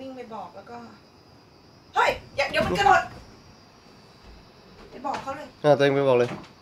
วิ่งไปบอกแล้วก็เฮ้ยเดี๋ยวมันกระโดดไปบอกเขาเลยตัวเองไปบอกเลย